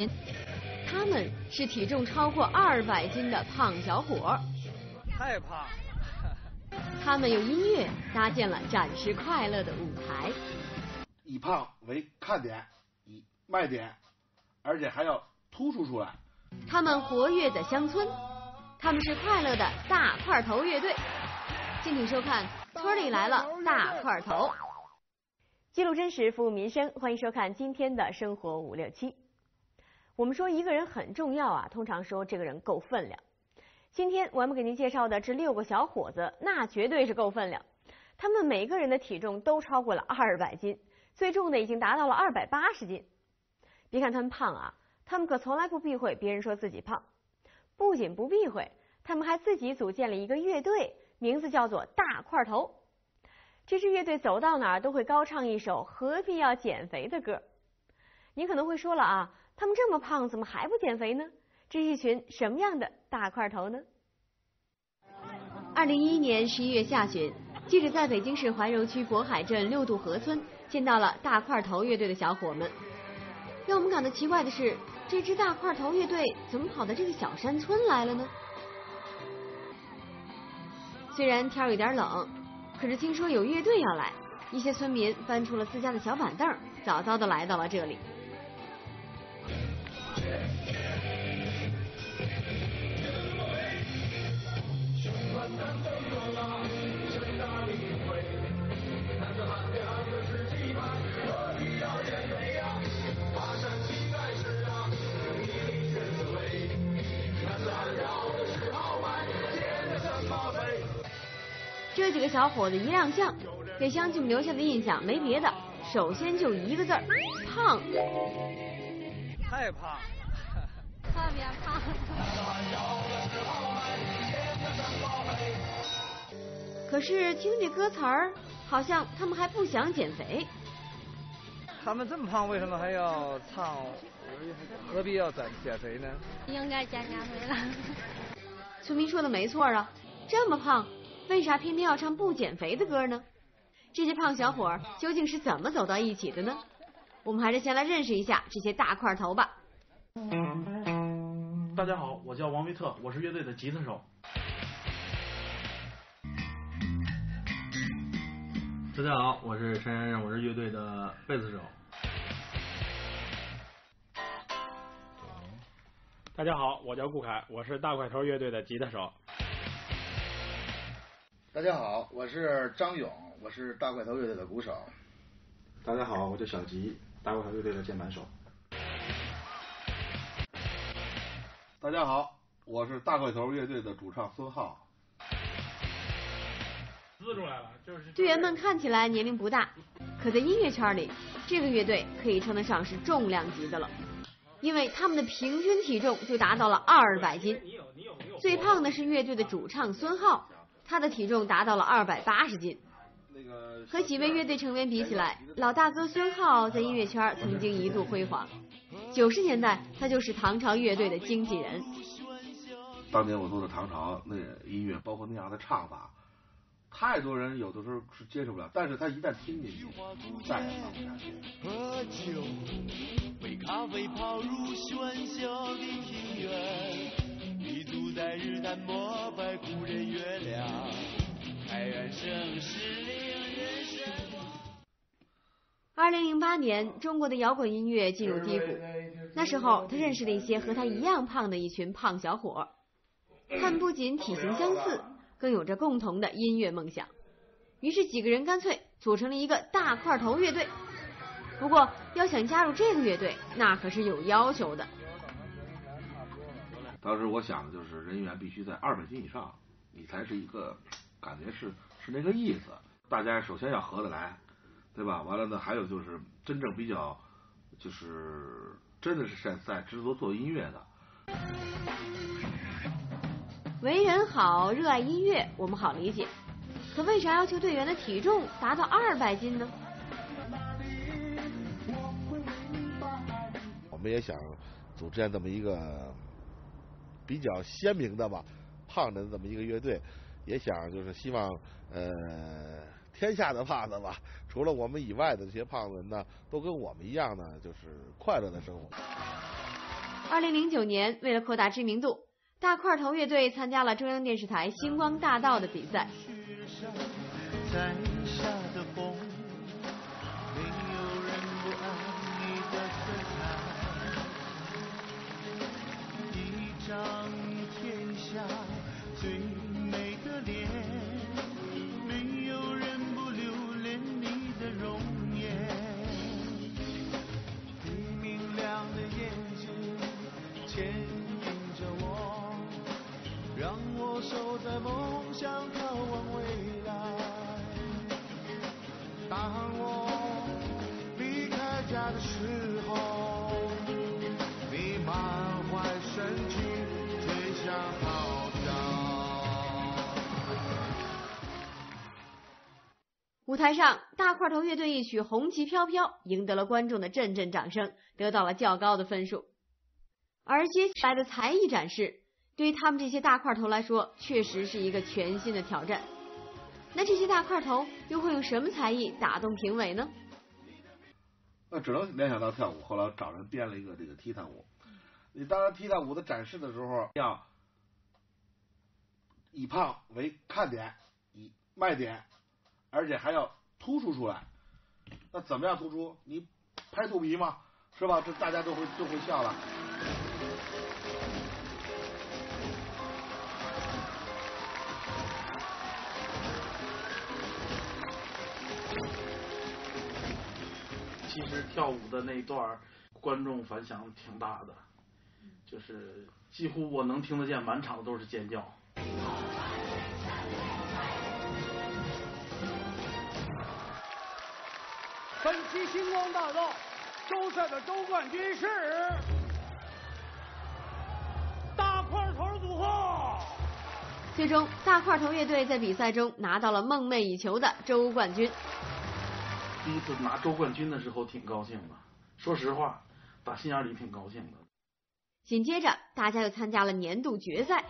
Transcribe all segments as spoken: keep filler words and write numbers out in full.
他们是体重超过二百斤的胖小伙， 太胖。 他们用音乐搭建了展示快乐的舞台， 以胖为看点，以卖点，而且还要突出出来。 他们活跃在乡村，他们是快乐的大块头乐队。敬请收看《村里来了大块头》，记录真实，服务民生，欢迎收看今天的生活五六七。我们说一个人很重要啊，通常说这个人够分量。今天我们给您介绍的这六个小伙子，那绝对是够分量。他们每个人的体重都超过了二百斤，最重的已经达到了二百八十斤。别看他们胖啊，他们可从来不避讳别人说自己胖。不仅不避讳，他们还自己组建了一个乐队，名字叫做大块头。这支乐队走到哪儿都会高唱一首何必要减肥的歌。您可能会说了啊，他们这么胖，怎么还不减肥呢？这是一群什么样的大块头呢？二零一一年十一月下旬，记者在北京市怀柔区渤海镇六渡河村见到了大块头乐队的小伙们。让我们感到奇怪的是，这支大块头乐队怎么跑到这个小山村来了呢？虽然天有点冷，可是听说有乐队要来，一些村民搬出了自家的小板凳，早早的来到了这里。这几个小伙子一亮相，给乡亲们留下的印象没别的，首先就一个字儿：胖。 太胖。 特别胖。 可是听这歌词儿，好像他们还不想减肥。 他们这么胖，为什么还要唱何必要减减肥呢？ 应该减减肥了。 村民说的没错啊，这么胖，为啥偏偏要唱不减肥的歌呢？这些胖小伙究竟是怎么走到一起的呢？我们还是先来认识一下这些大块头吧。 大家好，我叫王维特，我是乐队的吉他手。 大家好，我是陈先生，我是乐队的贝斯手。 大家好，我叫顾凯，我是大块头乐队的吉他手。 大家好，我是张勇，我是大块头乐队的鼓手。 大家好，我叫小吉，大块头乐队的键盘手。 大家好，我是大块头乐队的主唱孙浩。 滋出来了，就是队员们看起来年龄不大，可在音乐圈里，这个乐队可以称得上是重量级的了，因为他们的平均体重就达到了二百斤。最胖的是乐队的主唱孙浩，他的体重达到了二百八十斤。和几位乐队成员比起来，老大哥孙浩在音乐圈曾经一度辉煌。九十年代，他就是唐朝乐队的经纪人。 当年我做的唐朝那音乐，包括那样的唱法，太多人有的时候是接受不了，但是他一旦听进去，再也放不下去。 喝酒，为咖啡泡入喧嚣的庭院，立足在日坛膜拜故人月亮，哀怨盛世令人神往。 二零零八年，中国的摇滚音乐进入低谷，那时候他认识了一些和他一样胖的一群胖小伙，他们不仅体型相似，更有着共同的音乐梦想。于是几个人干脆组成了一个大块头乐队。不过要想加入这个乐队，那可是有要求的。 当时我想的就是人员必须在二百斤以上，你才是一个感觉是是那个意思。大家首先要合得来，对吧？完了呢，还有就是真正比较就是真的是在在制作做音乐的。 为人好，热爱音乐，我们好理解。可为啥要求队员的体重达到二百斤呢？ 我们也想组建这么一个比较鲜明的吧，胖的这么一个乐队，也想就是希望呃天下的胖子吧，除了我们以外的这些胖子呢，都跟我们一样呢，就是快乐的生活。 二零零九年，为了扩大知名度，大块头乐队参加了中央电视台星光大道的比赛。 在下的风，没有人不爱你的色彩，一张天下最美的脸，没有人不留恋你的容颜，你明亮的眼睛牵引着我，让我守在梦想眺望未来。当我离开家的时候，你满怀深情追向号角。 舞台上，大块头乐队一曲《红旗飘飘》赢得了观众的阵阵掌声，得到了较高的分数。而接下来的才艺展示，对于他们这些大块头来说，确实是一个全新的挑战。那这些大块头又会用什么才艺打动评委呢？ 那只能联想到跳舞，后来找人编了一个这个踢踏舞。你当然踢踏舞的展示的时候，要以胖为看点，以卖点，而且还要突出出来。那怎么样突出？你拍肚皮嘛，是吧？这大家都会就会笑了。 其实跳舞的那一段观众反响挺大的，就是几乎我能听得见满场都是尖叫。 本期星光大道周赛的周冠军是大块头组合。 最终，大块头乐队在比赛中拿到了梦寐以求的周冠军。 第一次拿周冠军的时候挺高兴的，说实话，打心眼里挺高兴的。 紧接着，大家又参加了年度决赛。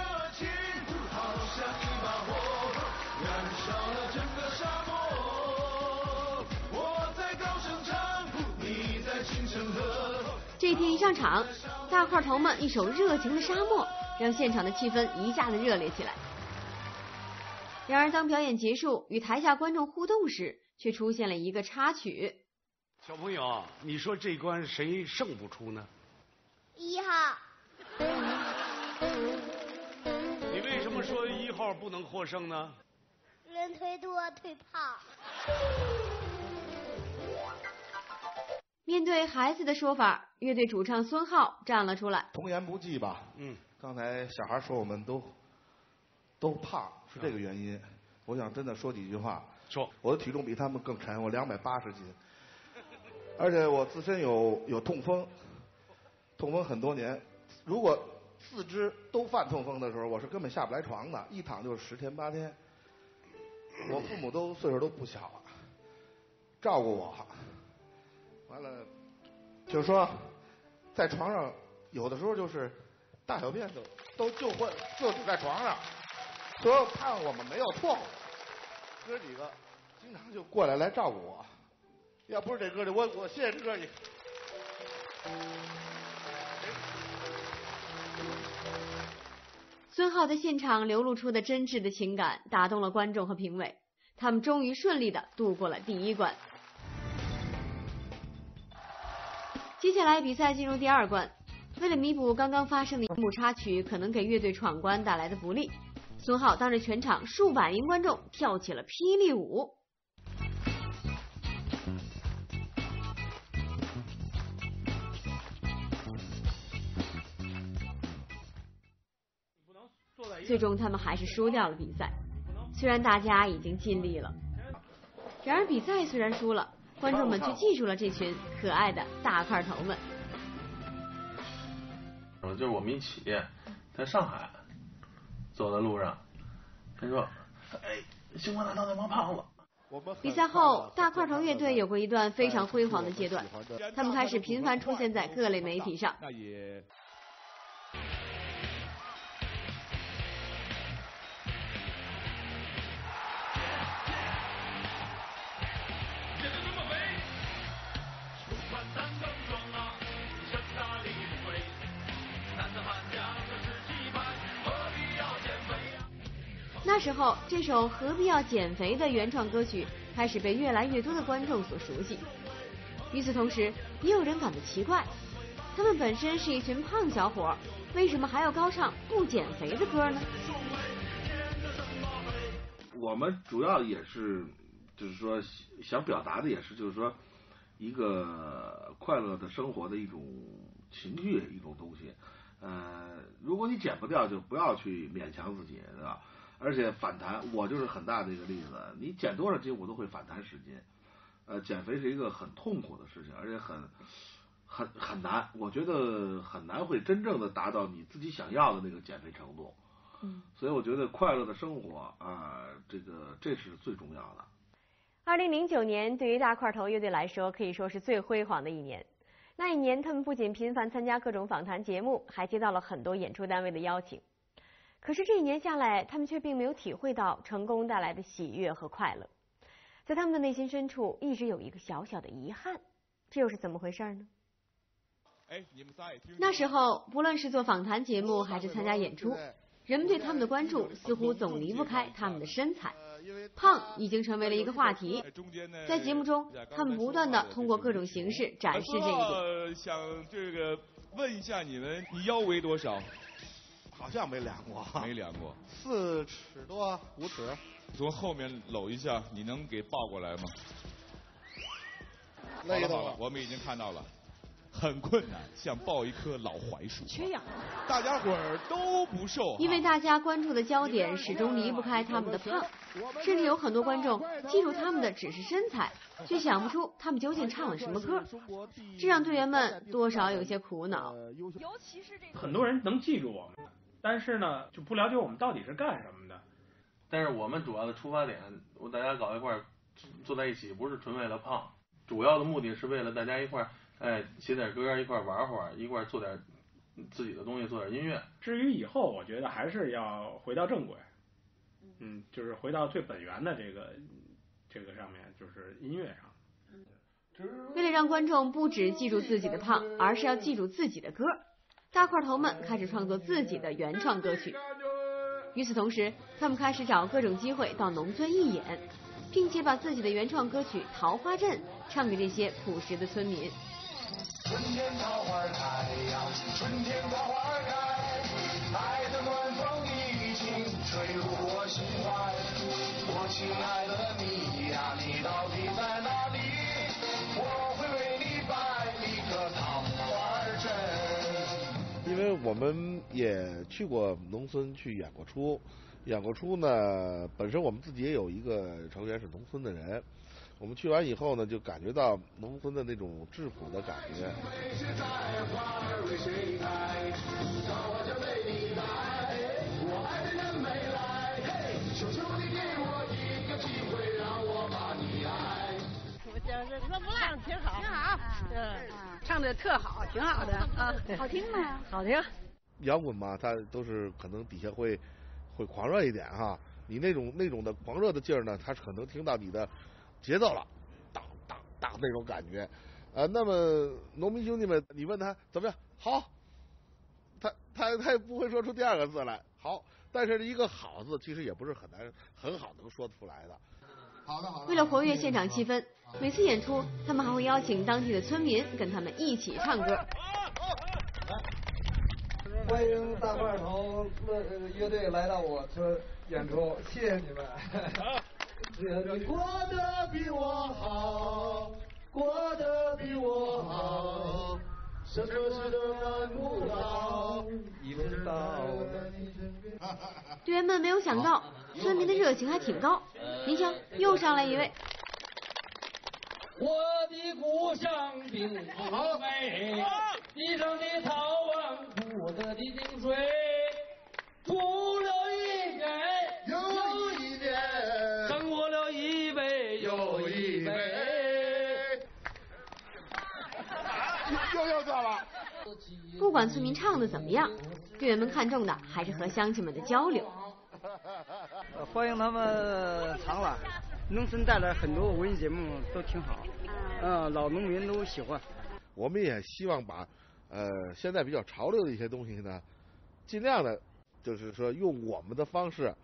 这天一上场，大块头们一首热情的沙漠，让现场的气氛一下子热烈起来。然而，当表演结束，与台下观众互动时，却出现了一个插曲。 小朋友，你说这关谁胜不出呢？ 一号。 你为什么说一号不能获胜呢？ 人腿多腿胖。 面对孩子的说法，乐队主唱孙浩站了出来。 童言不忌吧。 嗯。 刚才小孩说我们都都胖，是这个原因。我想真的说几句话。 说。 我的体重比他们更沉，我两百八十斤，而且我自身有有痛风，痛风很多年。如果四肢都犯痛风的时候，我是根本下不来床的，一躺就是十天八天。我父母都岁数都不小了，照顾我。完了，就是说，在床上有的时候就是大小便都都就会就是在床上，所有看我们没有错误，哥几个经常就过来来照顾我。要不是这哥几，我我谢谢这哥几。 孙浩在现场流露出的真挚的情感，打动了观众和评委，他们终于顺利的度过了第一关。接下来比赛进入第二关，为了弥补刚刚发生的一幕插曲可能给乐队闯关带来的不利，孙浩当着全场数百名观众跳起了霹雳舞。最终他们还是输掉了比赛，虽然大家已经尽力了，然而比赛虽然输了，观众们却记住了这群可爱的大块头们。 就是我们一起在上海走的路上，他说：“哎，星光大道那帮胖子。” 比赛后，大块头乐队有过一段非常辉煌的阶段，他们开始频繁出现在各类媒体上。 那也。 那时候，这首《何必要减肥》的原创歌曲开始被越来越多的观众所熟悉。与此同时，也有人感到奇怪，他们本身是一群胖小伙，为什么还要高唱不减肥的歌呢？ 我们主要也是，就是说想表达的也是，就是说一个快乐的生活的一种情绪，一种东西。呃，如果你减不掉，就不要去勉强自己，对吧？而且反弹，我就是很大的一个例子。你减多少斤，我都会反弹十斤。呃，减肥是一个很痛苦的事情，而且很很很难。我觉得很难会真正的达到你自己想要的那个减肥程度。 嗯， 所以我觉得快乐的生活啊、呃，这个这是最重要的。 二零零九年对于大块头乐队来说，可以说是最辉煌的一年。那一年，他们不仅频繁参加各种访谈节目，还接到了很多演出单位的邀请。可是这一年下来，他们却并没有体会到成功带来的喜悦和快乐。在他们的内心深处，一直有一个小小的遗憾，这又是怎么回事呢？ 哎，你们仨也听。 那时候，不论是做访谈节目还是参加演出，人们对他们的关注似乎总离不开他们的身材。胖已经成为了一个话题，在节目中，他们不断的通过各种形式展示这一点。 想这个问一下你们，你腰围多少？ 好像没量过， 没量过。 四尺多，五尺。 从后面搂一下，你能给抱过来吗？ 累了好了，我们已经看到了。很困难，像抱一棵老槐树。 缺氧。 大家伙儿都不瘦。 因为大家关注的焦点始终离不开他们的胖，甚至有很多观众记住他们的只是身材，却想不出他们究竟唱了什么歌，这让队员们多少有些苦恼。 尤其是这个，很多人能记住我们，但是呢，就不了解我们到底是干什么的。 但是我们主要的出发点，我大家搞一块儿坐在一起，不是纯为了胖，主要的目的是为了大家一块儿。哎，写点歌，一块玩会儿，一块做点自己的东西，做点音乐。 至于以后，我觉得还是要回到正轨，嗯，就是回到最本源的这个这个上面，就是音乐上。 为了让观众不只记住自己的胖，而是要记住自己的歌，大块头们开始创作自己的原创歌曲。与此同时，他们开始找各种机会到农村义演，并且把自己的原创歌曲《桃花镇》唱给这些朴实的村民。 春天桃花开呀，春天桃花开，爱的暖风已经吹入我心怀。我亲爱的你呀，你到底在哪里？我会为你摆一个桃花阵。 因为我们也去过农村去演过出，演过出呢，本身我们自己也有一个成员是农村的人。我们去完以后呢，就感觉到农村的那种质朴的感觉。 我就是说唱挺好，挺好，嗯，唱的特好，挺好的啊， 好听吗？ 好听。 摇滚嘛，它都是可能底下会会狂热一点哈，你那种那种的狂热的劲儿呢，他可能听到你的节奏了，当当当那种感觉，呃，那么农民兄弟们，你问他怎么样？好，他他他也不会说出第二个字来，好，但是一个好字其实也不是很难很好能说出来的。 好的好的。为了活跃现场气氛，每次演出他们还会邀请当地的村民跟他们一起唱歌。 欢迎大块头乐队来到我村演出，谢谢你们。 你过得比我好，过得比我好，什么事都难不倒，一直到队员们没有想到，村民的热情还挺高。您瞧，又上来一位。 我的故乡并不美，地上的草湾铺得的井水，吐了一杯又一杯，胜过了一杯又一杯。 又又错了。 不管村民唱的怎么样，队员们看重的还是和乡亲们的交流。 欢迎他们常来。农村带来很多文艺节目都挺好，嗯，老农民都喜欢。 我们也希望把呃现在比较潮流的一些东西呢，尽量的，就是说用我们的方式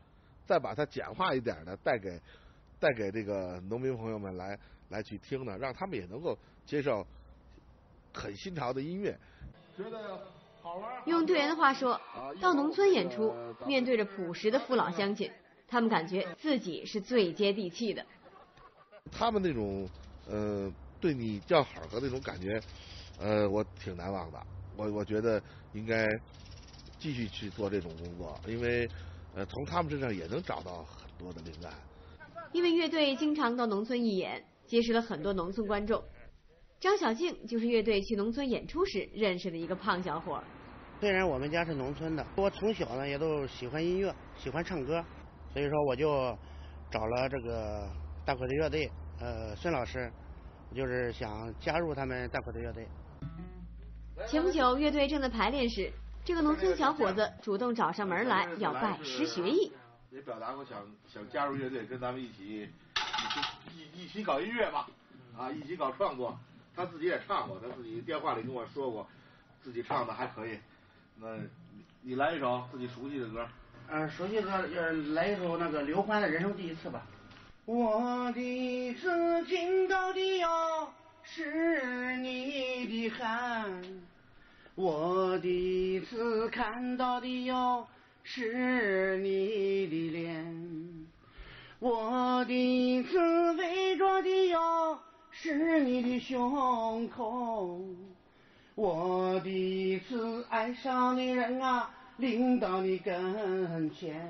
再把它简化一点的带给带给这个农民朋友们来来去听呢，让他们也能够接受很新潮的音乐。 觉得好玩。 用队员的话说，到农村演出，面对着朴实的父老乡亲，他们感觉自己是最接地气的。 他们那种呃对你叫好的那种感觉，呃，我挺难忘的。我我觉得应该继续去做这种工作，因为呃从他们身上也能找到很多的灵感。 因为乐队经常到农村义演，结识了很多农村观众。张小静就是乐队去农村演出时认识的一个胖小伙。 虽然我们家是农村的，我从小呢也都喜欢音乐，喜欢唱歌，所以说我就找了这个大块头乐队，呃，孙老师，就是想加入他们大块头乐队。 前不久，乐队正在排练时，这个农村小伙子主动找上门来，要拜师学艺。 也表达过想想加入乐队，跟咱们一起一一起搞音乐吧，啊，一起搞创作。他自己也唱过，他自己电话里跟我说过，自己唱的还可以。那你来一首自己熟悉的歌。 呃，熟悉的歌，呃，来一首那个刘欢的《人生第一次》吧。我第一次听到的哟是你的汗，我第一次看到的哟是你的脸，我第一次围着的哟是你的胸口，我第一次爱上的人啊临到你跟前。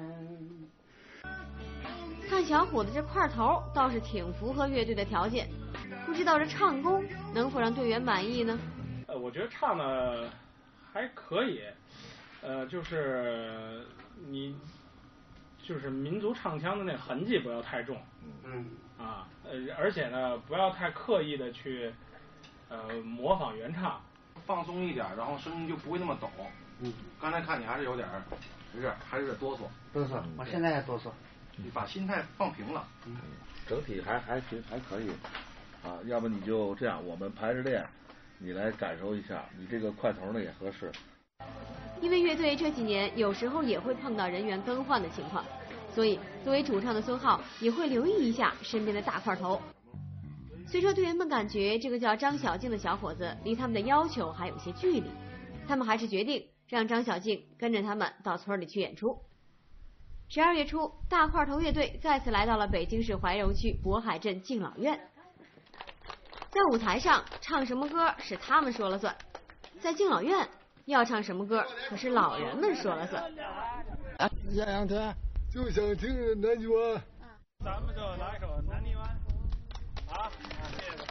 看小伙子这块头倒是挺符合乐队的条件，不知道这唱功能否让队员满意呢？ 呃，我觉得唱的还可以，呃，就是你就是民族唱腔的那痕迹不要太重， 嗯， 啊，呃，而且呢不要太刻意的去呃模仿原唱， 放松一点，然后声音就不会那么抖。嗯，刚才看你还是有点有点还是有点哆嗦。 哆嗦，我现在还哆嗦。 你把心态放平了， 嗯， 整体还还行，还可以，啊，要不你就这样，我们排着练，你来感受一下，你这个块头呢也合适。 因为乐队这几年有时候也会碰到人员更换的情况，所以作为主唱的孙浩也会留意一下身边的大块头。虽说队员们感觉这个叫张小静的小伙子离他们的要求还有些距离，他们还是决定让张小静跟着他们到村里去演出。十二月初，大块头乐队再次来到了北京市怀柔区渤海镇敬老院。在舞台上唱什么歌是他们说了算，在敬老院要唱什么歌可是老人们说了算。 啊，洋洋团就想听南泥湾。 咱们就来一首南泥湾。好，谢谢。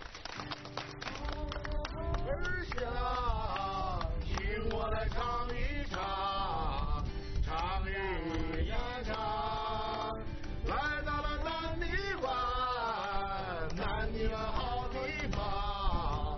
儿媳妇，请我来唱一唱，唱一呀唱，来到了南泥湾，南泥湾好地方。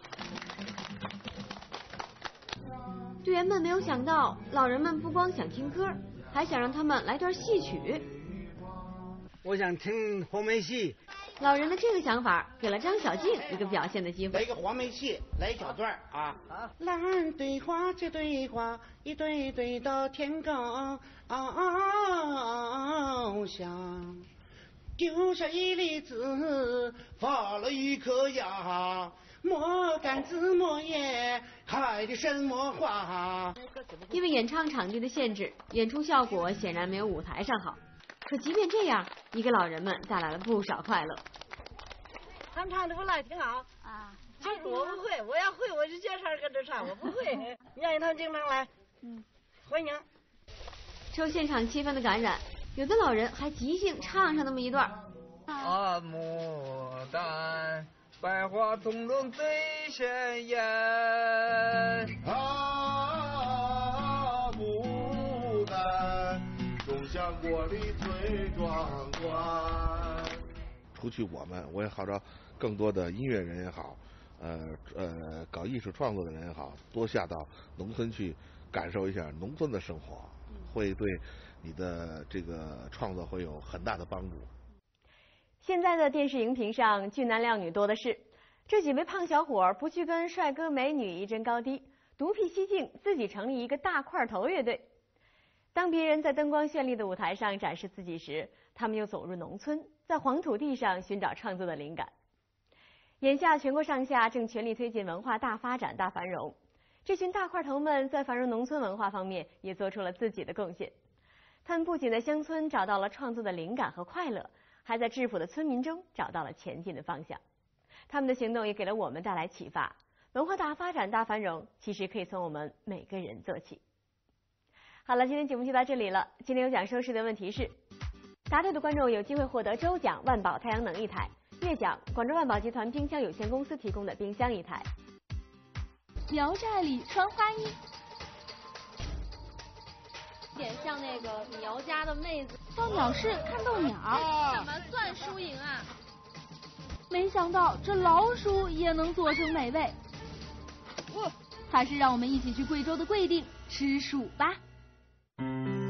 队员们没有想到，老人们不光想听歌，还想让他们来段戏曲。 我想听黄梅戏。 老人的这个想法给了张小静一个表现的机会。 来一个黄梅戏，来一小段啊。蓝对花，这对花，一对对到天高上，丢下一粒子，发了一颗芽，莫干子莫叶，开的什么花？ 因为演唱场地的限制，演出效果显然没有舞台上好。可即便这样，也给老人们带来了不少快乐。 他们唱的不赖，挺好啊。就是我不会，我要会我就接茬跟着唱，我不会。让他们经常来，嗯，欢迎。 受现场气氛的感染，有的老人还即兴唱上那么一段。 啊，牡丹，百花丛中最显眼。 啊，牡丹。种香锅里最壮观。 除去我们，我也号召更多的音乐人也好，呃呃，搞艺术创作的人也好，多下到农村去感受一下农村的生活，会对你的这个创作会有很大的帮助。 现在的电视荧屏上俊男靓女多的是，这几位胖小伙不去跟帅哥美女一争高低，独辟蹊径，自己成立一个大块头乐队。 当别人在灯光绚丽的舞台上展示自己时，他们又走入农村，在黄土地上寻找创作的灵感。眼下全国上下正全力推进文化大发展、大繁荣，这群大块头们在繁荣农村文化方面也做出了自己的贡献。他们不仅在乡村找到了创作的灵感和快乐，还在质朴的村民中找到了前进的方向。他们的行动也给了我们带来启发。文化大发展、大繁荣，其实可以从我们每个人做起。好了，今天节目就到这里了。今天有奖收视的问题是：答对的观众有机会获得周奖万宝太阳能一台，月奖广州万宝集团冰箱有限公司提供的冰箱一台。 聊斋里穿花衣， 有点像那个苗家的妹子。 到鸟市看斗鸟， 怎么算输赢啊？ 没想到这老鼠也能做成美味。还是让我们一起去贵州的贵定吃鼠吧。